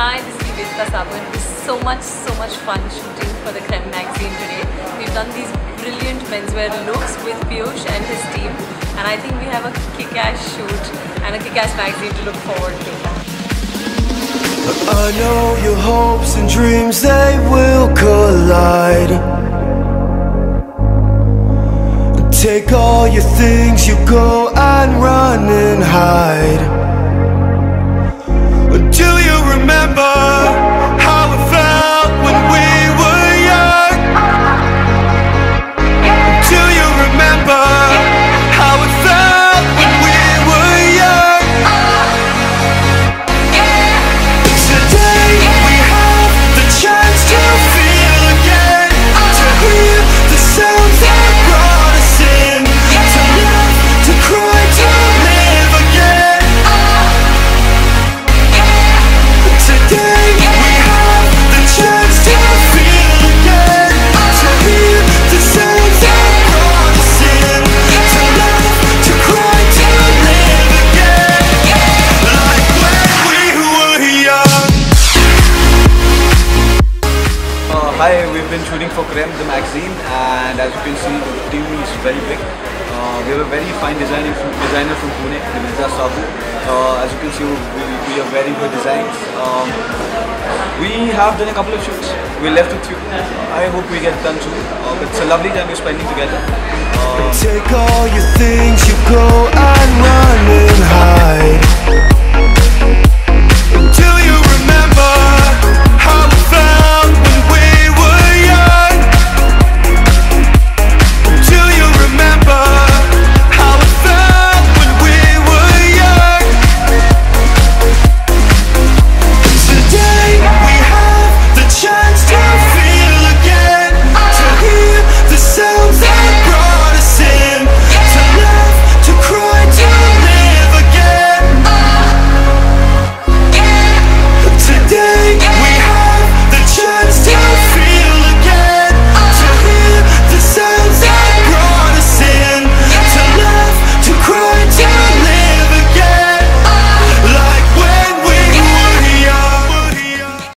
Hi, this is Nivedita Saboo and it was so much fun shooting for the Creme magazine today. We've done these brilliant menswear looks with Piyush and his team, and I think we have a kick-ass shoot and a kick-ass magazine to look forward to. I know your hopes and dreams, they will collide. Take all your things, you go and run and hide. Do you remember how it felt when we were young? Do you remember how it felt when we were young? Today we have the chance to feel again, to hear the sounds that brought us in, to laugh, to cry, to live again. Today we have the chance to feel again, to hear the sounds that brought us in, to laugh, to cry, to live again, like when we were young. Hi, we've been shooting for Creme, the magazine, and as you can see, the team is very big. We have a very fine designer from Pune, Nivedita Saboo. As you can see, we have very good designs. We have done a couple of shoots. We're left with few. I hope we get done soon. It's a lovely time we're spending together. Take all your things, you go and run and hide.